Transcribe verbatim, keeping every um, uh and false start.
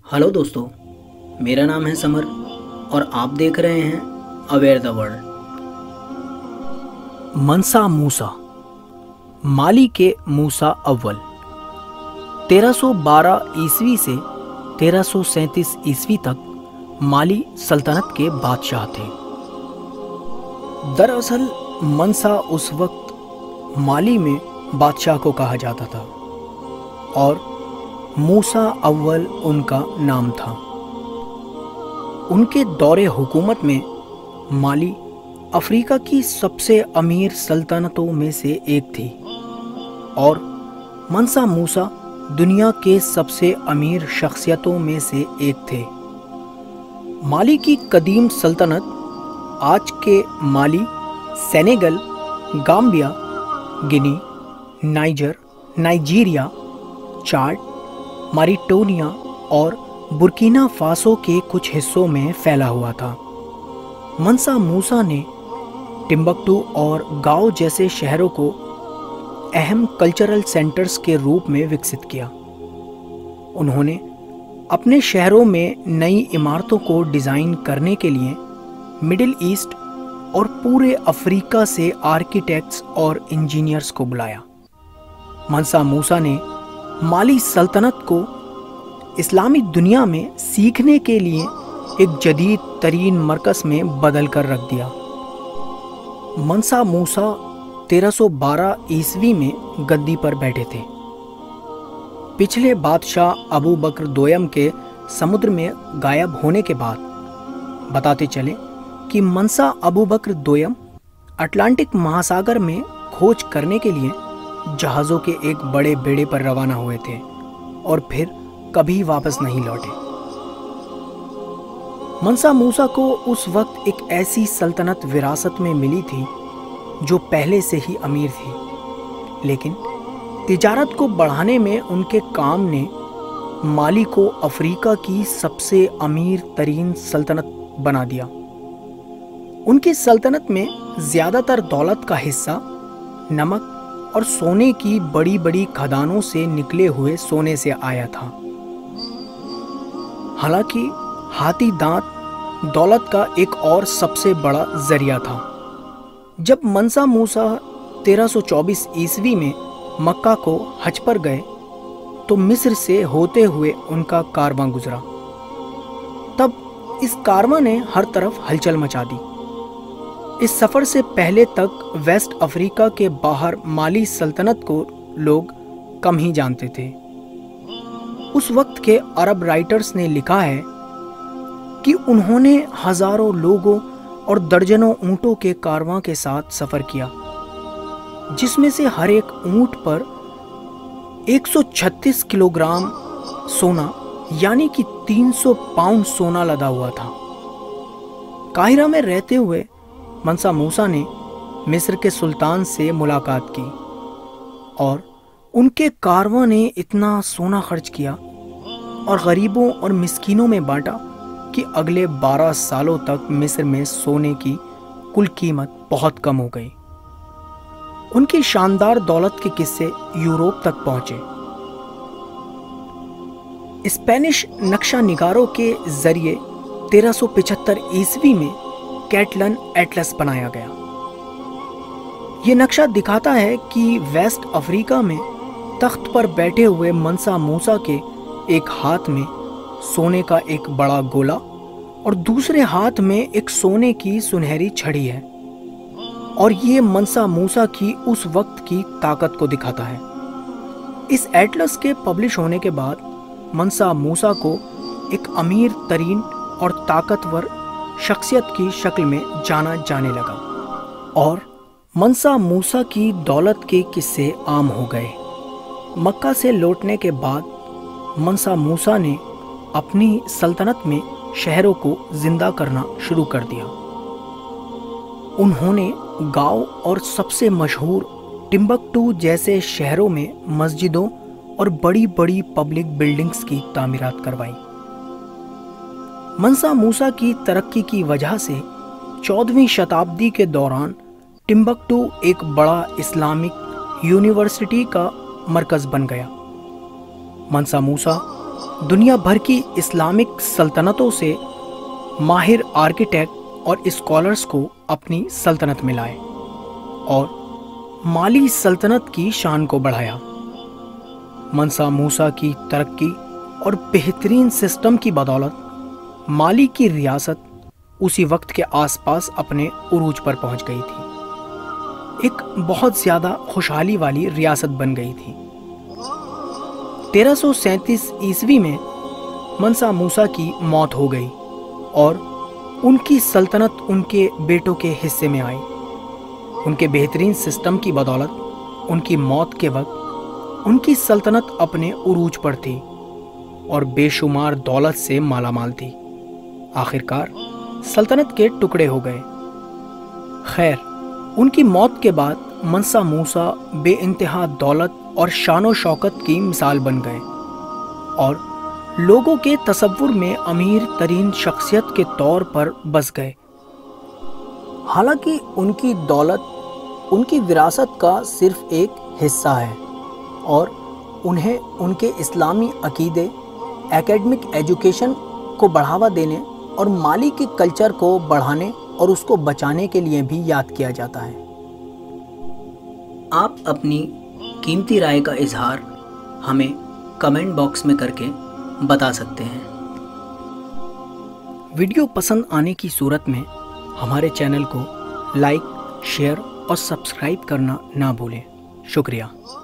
Hello दोस्तों, मेरा नाम है समर और आप देख रहे हैं अवेयर द वर्ल्ड। मंसा मूसा, माली के मूसा अव्वल तेरह सौ बारह ईस्वी से तेरह सौ सैंतीस ईस्वी तक माली सल्तनत के बादशाह थे। दरअसल मंसा उस वक्त माली में बादशाह को कहा जाता था और मूसा अव्वल उनका नाम था। उनके दौरे हुकूमत में माली अफ्रीका की सबसे अमीर सल्तनतों में से एक थी और मंसा मूसा दुनिया के सबसे अमीर शख्सियतों में से एक थे। माली की कदीम सल्तनत आज के Mali, Senegal, Gambia, Guinea, Niger, Nigeria, Chad, Mauritania और बुर्किना फासो के कुछ हिस्सों में फैला हुआ था। मंसा मूसा ने टिम्बक्टू और गाओ जैसे शहरों को अहम कल्चरल सेंटर्स के रूप में विकसित किया। उन्होंने अपने शहरों में नई इमारतों को डिज़ाइन करने के लिए मिडिल ईस्ट और पूरे अफ्रीका से आर्किटेक्ट्स और इंजीनियर्स को बुलाया। मंसा मूसा ने माली सल्तनत को इस्लामी दुनिया में सीखने के लिए एक जदीद तरीन मरकज़ में बदल कर रख दिया। मंसा मूसा तेरह सौ बारह ईस्वी में गद्दी पर बैठे थे। पिछले बादशाह अबू बकर दोयम के समुद्र में गायब होने के बाद बताते चले कि मंसा अबू बकर दोयम अटलांटिक महासागर में खोज करने के लिए जहाज़ों के एक बड़े बेड़े पर रवाना हुए थे और फिर कभी वापस नहीं लौटे। मंसा मूसा को उस वक्त एक ऐसी सल्तनत विरासत में मिली थी जो पहले से ही अमीर थी, लेकिन तिजारत को बढ़ाने में उनके काम ने माली को अफ्रीका की सबसे अमीर तरीन सल्तनत बना दिया। उनकी सल्तनत में ज़्यादातर दौलत का हिस्सा नमक और सोने की बड़ी बड़ी खदानों से निकले हुए सोने से आया था। हालांकि हाथी दांत दौलत का एक और सबसे बड़ा जरिया था। जब मंसा मूसा तेरह सौ चौबीस ईस्वी में मक्का को हज पर गए तो मिस्र से होते हुए उनका कारवां गुजरा। तब इस कारवां ने हर तरफ हलचल मचा दी। इस सफ़र से पहले तक वेस्ट अफ्रीका के बाहर माली सल्तनत को लोग कम ही जानते थे। उस वक्त के अरब राइटर्स ने लिखा है कि उन्होंने हजारों लोगों और दर्जनों ऊंटों के कारवां के साथ सफ़र किया, जिसमें से हर एक ऊंट पर एक सौ छत्तीस किलोग्राम सोना यानी कि तीन सौ पाउंड सोना लदा हुआ था। काहिरा में रहते हुए मंसा मूसा ने मिस्र के सुल्तान से मुलाकात की और उनके कारवां ने इतना सोना खर्च किया और गरीबों और मिस्कीनों में बांटा कि अगले बारह सालों तक मिस्र में सोने की कुल कीमत बहुत कम हो गई। उनकी शानदार दौलत के किस्से यूरोप तक पहुंचे। स्पेनिश नक्शा निगारों के जरिए तेरह सौ पचहत्तर ईस्वी में कैटलन एटलस बनाया गया। ये नक्शा दिखाता है कि वेस्ट अफ्रीका में तख्त पर बैठे हुए मंसा मूसा के एक हाथ में सोने का एक बड़ा गोला और दूसरे हाथ में एक सोने की सुनहरी छड़ी है, और ये मंसा मूसा की उस वक्त की ताकत को दिखाता है। इस एटलस के पब्लिश होने के बाद मंसा मूसा को एक अमीर तरीन और ताकतवर शख्सियत की शक्ल में जाना जाने लगा और मंसा मूसा की दौलत के किस्से आम हो गए। मक्का से लौटने के बाद मंसा मूसा ने अपनी सल्तनत में शहरों को जिंदा करना शुरू कर दिया। उन्होंने गाओ और सबसे मशहूर टिम्बक्टू जैसे शहरों में मस्जिदों और बड़ी बड़ी पब्लिक बिल्डिंग्स की तामीरात करवाई। मंसा मूसा की तरक्की की वजह से चौदहवीं शताब्दी के दौरान टिम्बक्टू एक बड़ा इस्लामिक यूनिवर्सिटी का मरकज़ बन गया। मंसा मूसा दुनिया भर की इस्लामिक सल्तनतों से माहिर आर्किटेक्ट और स्कॉलर्स को अपनी सल्तनत में लाए और माली सल्तनत की शान को बढ़ाया। मंसा मूसा की तरक्की और बेहतरीन सिस्टम की बदौलत माली की रियासत उसी वक्त के आसपास अपने उरूज पर पहुंच गई थी। एक बहुत ज़्यादा खुशहाली वाली रियासत बन गई थी। तेरह सौ सैंतीस ईस्वी में मंसा मूसा की मौत हो गई और उनकी सल्तनत उनके बेटों के हिस्से में आई। उनके बेहतरीन सिस्टम की बदौलत उनकी मौत के वक्त उनकी सल्तनत अपने उरूज पर थी और बेशुमार दौलत से मालामाल थी। आखिरकार सल्तनत के टुकड़े हो गए। खैर, उनकी मौत के बाद मंसा मूसा बेइंतहा दौलत और शानो शौकत की मिसाल बन गए और लोगों के तसव्वुर में अमीर तरीन शख्सियत के तौर पर बस गए। हालांकि उनकी दौलत उनकी विरासत का सिर्फ एक हिस्सा है और उन्हें उनके इस्लामी अकीदे, एकेडमिक एजुकेशन को बढ़ावा देने और माली के कल्चर को बढ़ाने और उसको बचाने के लिए भी याद किया जाता है। आप अपनी कीमती राय का इजहार हमें कमेंट बॉक्स में करके बता सकते हैं। वीडियो पसंद आने की सूरत में हमारे चैनल को लाइक, शेयर और सब्सक्राइब करना ना भूलें। शुक्रिया।